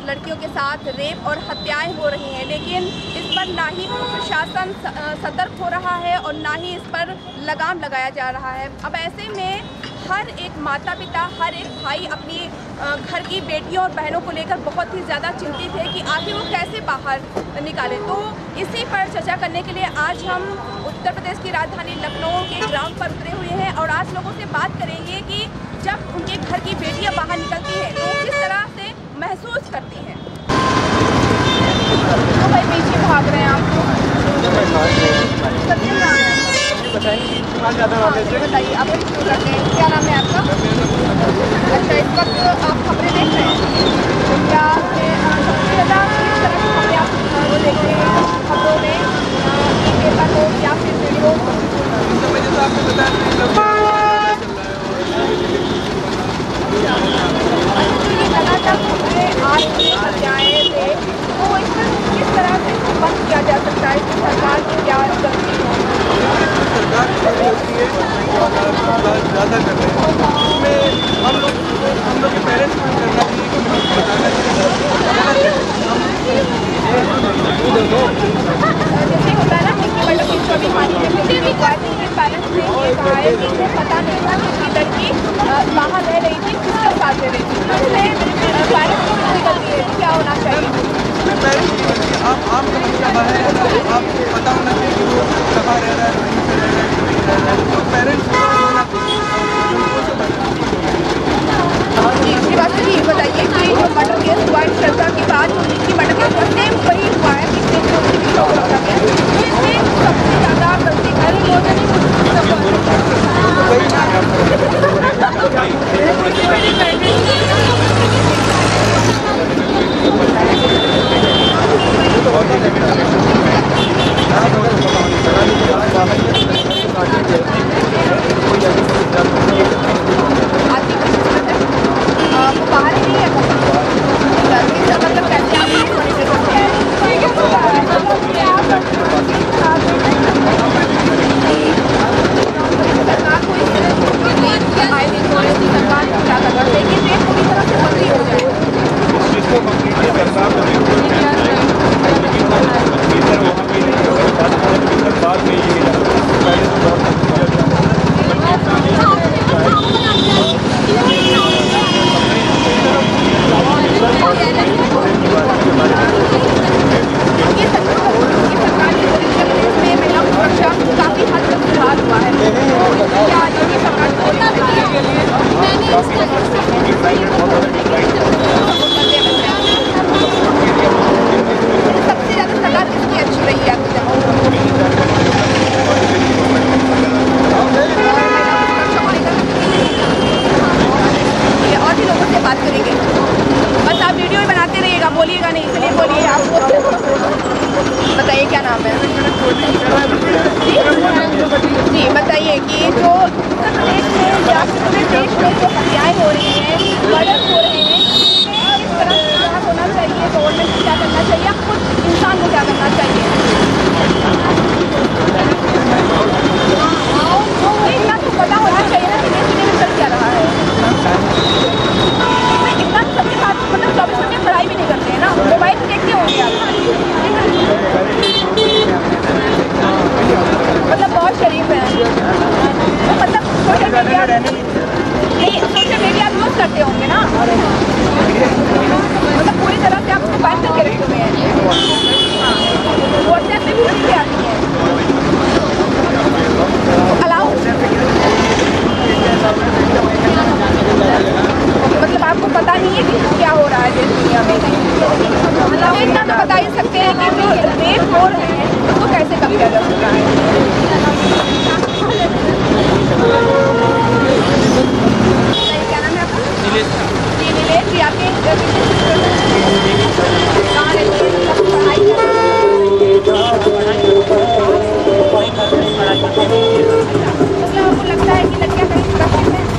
लड़कियों के साथ रेप और हत्याएं हो रही हैं, लेकिन इस पर ना ही प्रशासन सतर्क हो रहा है और ना ही इस पर लगाम लगाया जा रहा है। अब ऐसे में हर एक माता पिता, हर एक भाई अपनी घर की बेटियों और बहनों को लेकर बहुत ही ज़्यादा चिंतित है कि आखिर वो कैसे बाहर निकालें। तो इसी पर चर्चा करने के लिए आज हम उत्तर प्रदेश की राजधानी लखनऊ के ग्राउंड पर उतरे हुए हैं और आज लोगों से बात करेंगे कि जब उनके घर की बेटियां बाहर निकलती हैं तो किस तरह से महसूस करती हैं। तो भाई पीछे भाग रहे हैं आप बताइए, आप शुरू करते हैं। क्या नाम है आपका? अच्छा, इस वक्त आप खबरें देख रहे हैं, तो क्या सबसे ज़्यादा किस तरह की खबरें आप वो देख रहे हैं खबरों में, पेपर हो या फिर वीडियो? लगातार खबरें आज भी हत्याएं थे, तो इस पर किस तरह से बंद किया जा सकता है कि सरकार की क्या गलती है? सरकार होती है ज़्यादा कर रहे हैं, उसमें हम लोग के पेरेंट्स को करना चाहिए कि बताना चाहिए। जैसे होता है ना कि मतलब कि 24 मानी के पेरेंट्स ने ये कहा है कि इन्हें पता नहीं था कि उनकी लड़की बाहर रह रही थी, किसके साथ रह रही थी, इसलिए पेरेंट्स को भी गलती है। क्या होना चाहिए? पेरेंट्स की गलती है। आप का बच्चा बाहर रह रहा है, आपको पता होना चाहिए कि वो कहाँ रह रहा है, कहीं पे रह रहा है, कहीं रह रहा है, तो पेरेंट्स को होना चाहिए। जी, इसके बाद ये बताइए कि जो मर्डर केस हुआ है श्रद्धा के बाद जो मर्डर केस हुआ सेम वही हुआ है कि सेम जो उसकी वीडियो को रखा गया, तो इसमें सबसे ज़्यादा गलती घर लोगों ने बाहर ही है मतलब कैसे बोलिएगा नहीं, इसलिए बोलिए आप। बताइए क्या नाम है? जी बताइए कि जो उत्तर प्रदेश में या पूरे देश में जो हत्याएं हो रही हैं, मर्डर हो रहे हैं, किस तरह से क्या होना चाहिए, गवर्नमेंट को क्या करना चाहिए, या खुद इंसान को क्या करना चाहिए? इतना तो पता होना चाहिए ना कि देश में चल क्या रहा है। इतना सबके साथ मतलब 24 घंटे पढ़ाई भी नहीं करते हैं ना, मोबाइल से देखते होंगे आप, मतलब बहुत शरीफ है। तो मतलब सोशल मीडिया आप यूज़ करते होंगे ना, मतलब पूरी तरह से आप उसको बैन करके रखे हुए हैं। व्हाट्सएप पे भी चीज़ें आती हैं अलाउ, मतलब आपको पता नहीं है कि क्या हो रहा है देश दुनिया में। मतलब इतना तो बता ही सकते हैं कि जो रेप हो रहे हैं उसको कैसे कम किया जा सकता है। क्या नाम है आपका? नीलेश जी। आपके कहाँ रहती है, पढ़ाई मतलब आपको लगता है कि लड़कियाँ कहीं सुरक्षित हैं?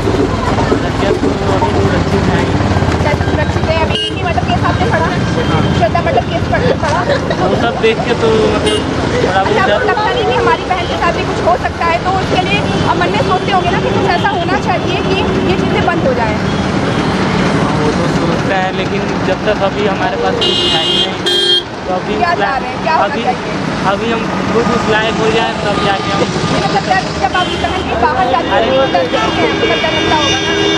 सुरक्षित है। अभी इसी मर्डर केस आपने पढ़ा, श्रद्धा मर्डर केस पढ़ा, वो सब देख के तो आपको लगता नहीं कि हमारी बहन के साथ भी कुछ हो सकता है? तो उसके लिए अब मन में सोचते होंगे ना कि कुछ ऐसा होना चाहिए कि ये चीज़ें बंद हो जाए। तो सोचते हैं, लेकिन जब तक अभी हमारे पास कुछ है ही नहीं, तो अभी क्या चाह रहे हैं, क्या होना चाहिए? अभी हम खुद उस लायक हो जाए तब जाके हम जब आपकी बहन की बाहर जाती है तो डरते हैं, तो डर लगता होगा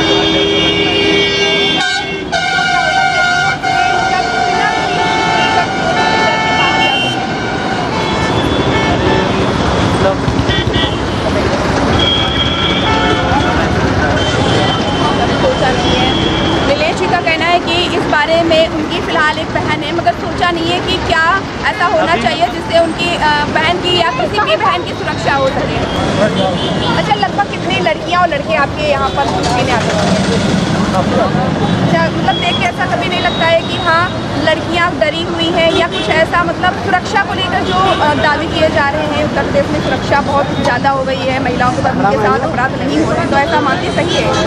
ना। सोचा नहीं है। नीलेश जी का कहना है कि इस बारे में उनकी फ़िलहाल एक बहन है, मगर सोचा नहीं है कि क्या ऐसा होना चाहिए जिससे उनकी बहन की या किसी भी बहन की सुरक्षा हो सके। अच्छा, लगभग कितनी लड़कियां और लड़के आपके यहाँ पर पीने आते हैं? अच्छा, मतलब देख के ऐसा कभी नहीं लगता है कि हाँ लड़कियां डरी हुई हैं या कुछ ऐसा, मतलब सुरक्षा को लेकर जो दावे किए जा रहे हैं उत्तर प्रदेश में सुरक्षा बहुत ज़्यादा हो गई है, महिलाओं के साथ उनके साथ अपराध नहीं हो रहे, तो ऐसा मानते सही है?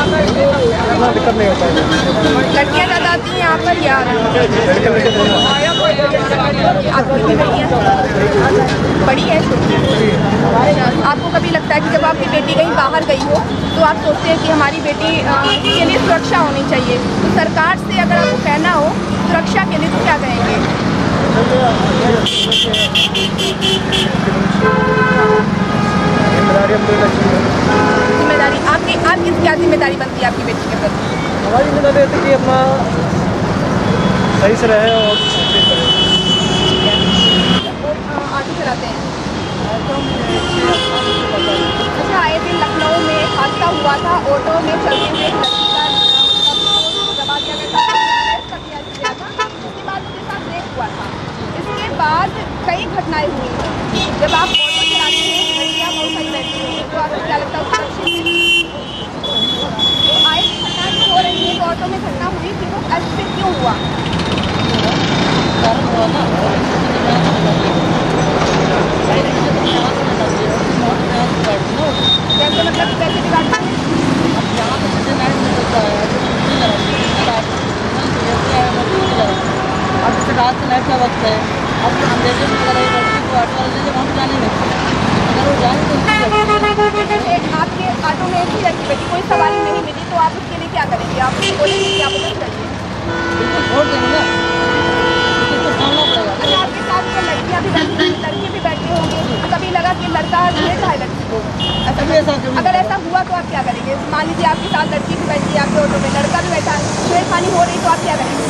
लड़कियाँ ज़्यादा आती हैं यहाँ पर या आपकी बेटियाँ बड़ी है? आपको कभी लगता है कि जब आपकी बेटी कहीं बाहर गई हो तो आप सोचते हैं कि हमारी बेटी के लिए सुरक्षा होनी चाहिए, तो सरकार से अगर आपको कहना हो सुरक्षा के लिए तो क्या कहेंगे? जिम्मेदारी आपकी क्या जिम्मेदारी बनती है आपकी बेटी के प्रति? हमारी जिम्मेदारी रहती है कि अपना सही से रहे और ऑटो चलाते हैं। अच्छा, आए दिन लखनऊ में हादसा हुआ था, ऑटो में चलते हुए एक लड़की का दबा दिया गया था, अरेस्ट कर दिया गया था, उसके बाद उसके साथ रेप हुआ था। इसके बाद कई घटनाएं हुई हैं। जब आप ऑटो चलाते हैं, लड़कियाँ बहुत सारी बैठी हुई हैं, तो आपको क्या लगता है सुरक्षित है? तो आए घटना जो हो रही है, तो ऑटो में घटना हुई थी, वो ऐसे क्यों हुआ? कैसे, मतलब कैसे बिगाड़ते हैं? अब जैसे रात से लाइट का वक्त है, अब हम देखें अगर एक लड़की को ऑटो वाले जब हम जाने नहीं, अगर वो जाने तो आपके ऑटो में एक ही लड़की बैठी, कोई सवारी नहीं मिली, तो आप उसके लिए क्या करेंगे? आप बोलेंगे कि आप उधर चलिए? बिल्कुल छोड़ देंगे ना, तो सामना पड़ेगा। अगर आपके साथ में लड़कियाँ भी बैठी होंगी, लड़के भी बैठे होंगे, तो कभी लगा कि लड़का लेता है लड़की को, अगर ऐसा हुआ तो आप क्या करेंगे? मान लीजिए आपके साथ लड़की भी बैठी है आपके ऑटो में, लड़का भी बैठा है, छेड़खानी हो रही, तो आप क्या करेंगे?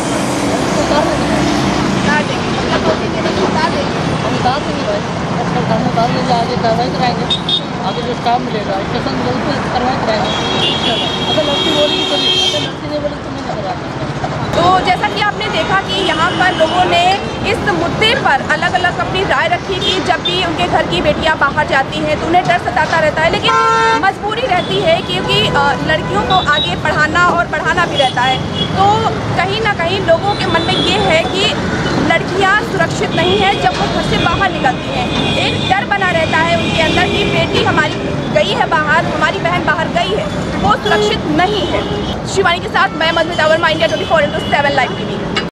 उतार देंगे, मतलब सोचेंगे नहीं, उतार देंगे। हम उतार देंगे भाई, हम उतार लेंगे, आगे कार्रवाई कराएंगे, आगे जो स्टाफ मिलेगा स्टेशन में उस पर कार्रवाई कराएंगे। अगर लड़की बोलेगी तभी, अगर लड़की नहीं बोलेगी तो नहीं करेगा। तो जैसा कि आपने देखा कि यहाँ पर लोगों ने इस मुद्दे पर अलग अलग अपनी राय रखी कि जब भी उनके घर की बेटियाँ बाहर जाती हैं तो उन्हें डर सताता रहता है, लेकिन मजबूरी रहती है क्योंकि लड़कियों को आगे पढ़ाना और बढ़ाना भी रहता है। तो कहीं ना कहीं लोगों के मन में ये है कि लड़कियाँ सुरक्षित नहीं हैं जब वो घर से बाहर निकलती हैं, एक डर बना रहता है उनके अंदर कि बेटी हमारी गई है बाहर, हमारी बहन बाहर गई है, वो सुरक्षित नहीं है। शिवानी के साथ मैं Madhumita Verma, India 24/7 live TV.